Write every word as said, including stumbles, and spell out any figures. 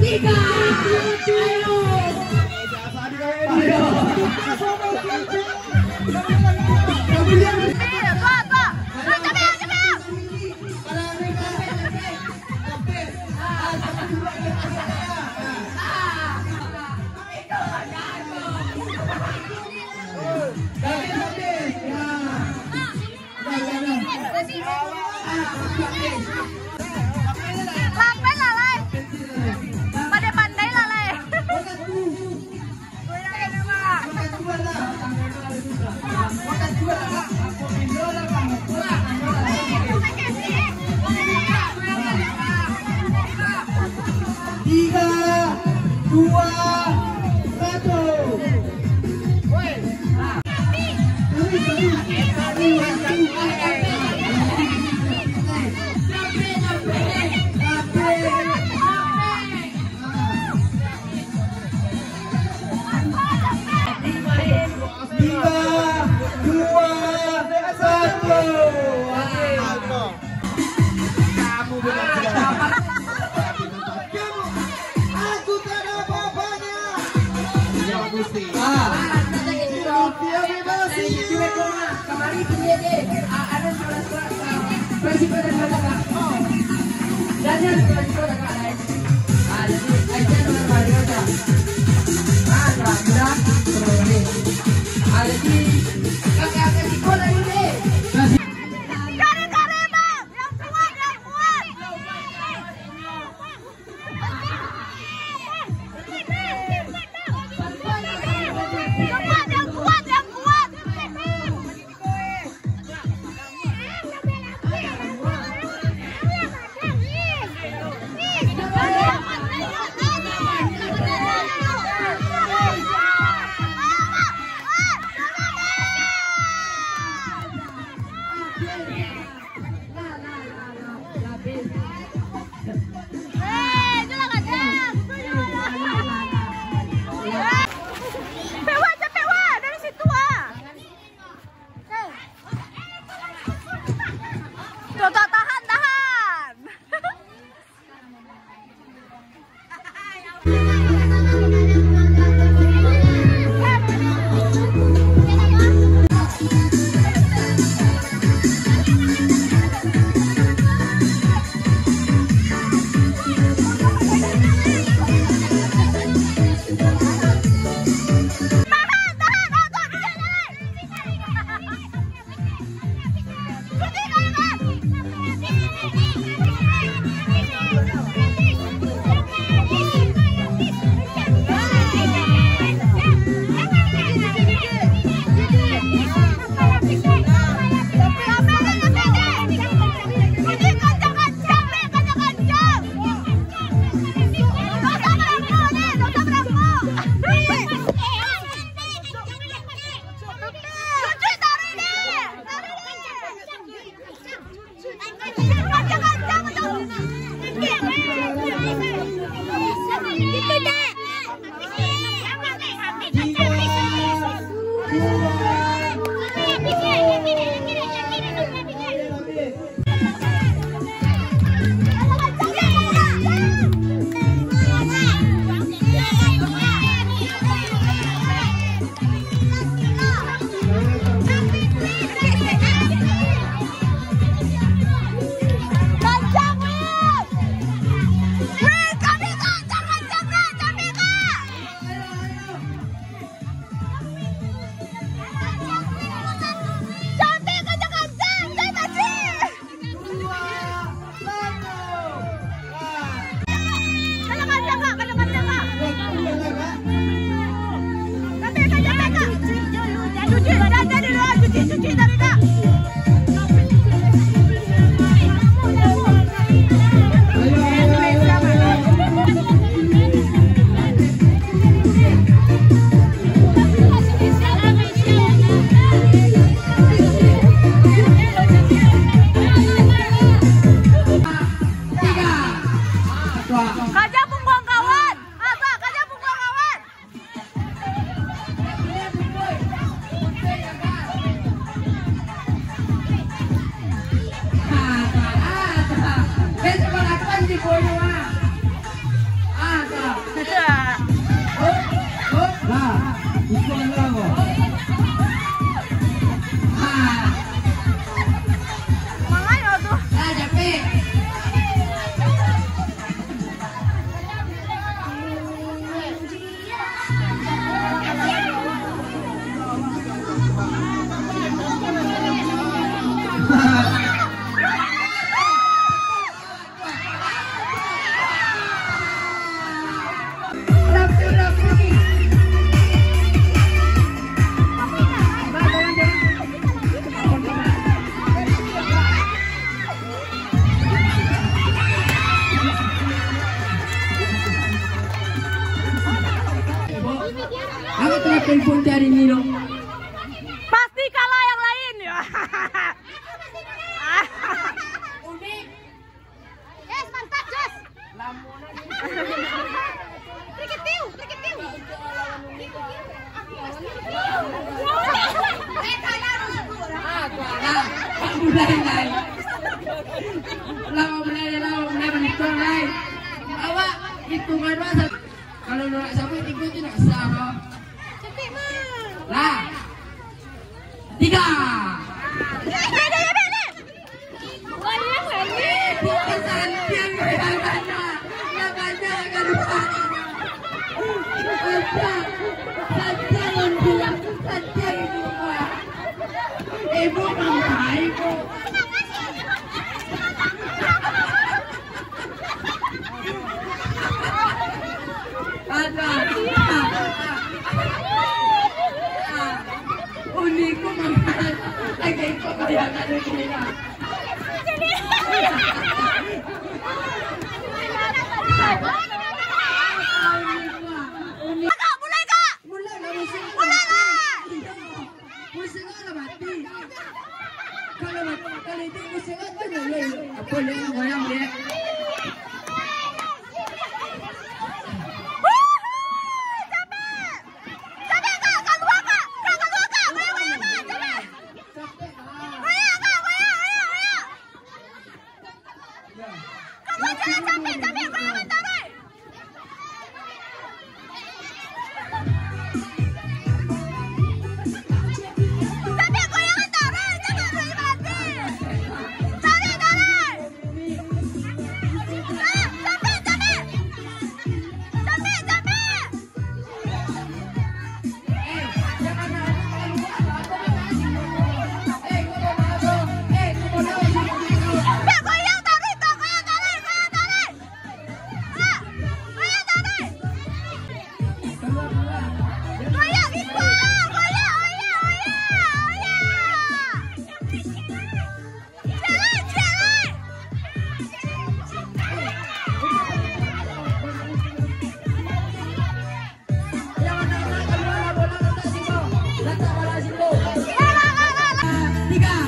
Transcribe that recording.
tiga. Ayo. Ayo. Tiga, dua, satu. Tiga, dua, satu. Kamu benar. Aku tak ada apa-apanya. Ya, Gusti. Ah, dia bebas. Kemarin dia deh. Ada surat-surat. Presiden dan surat. Dan yang surat-surat kan. Ah, jadi aja nomor berapa? Ah, sudah. Terus. Ah, jadi kakak-kakak sekolah ini. Thank you. Makanya tuh. Ah, capek. Aku telah telepon dari Nino. Pasti kalah yang lain ya. Unik. Yes, mantap, Jos. Trikitiu, trikitiu. Aku mulai lain. Lama mulai, lama mulai menikah lain. Awak hitungan masa. Kalau nolak sampai tiga tidak sah. Cepet mah. Lah. Tiga. Banyak lagi. Bukan santian yang banyak. Yang banyak kan lupa. Santian. Santian ibu. Santian ibu. Ibu mana ibu? Ada. Unik ko mga lagay ko kaya ka nila. Kak, mulai Kak. Mulai na musim. Mulai na. Musim na mati. Kalau mati kalau itu musim na na. Apa lagi goyang dia? Tiga.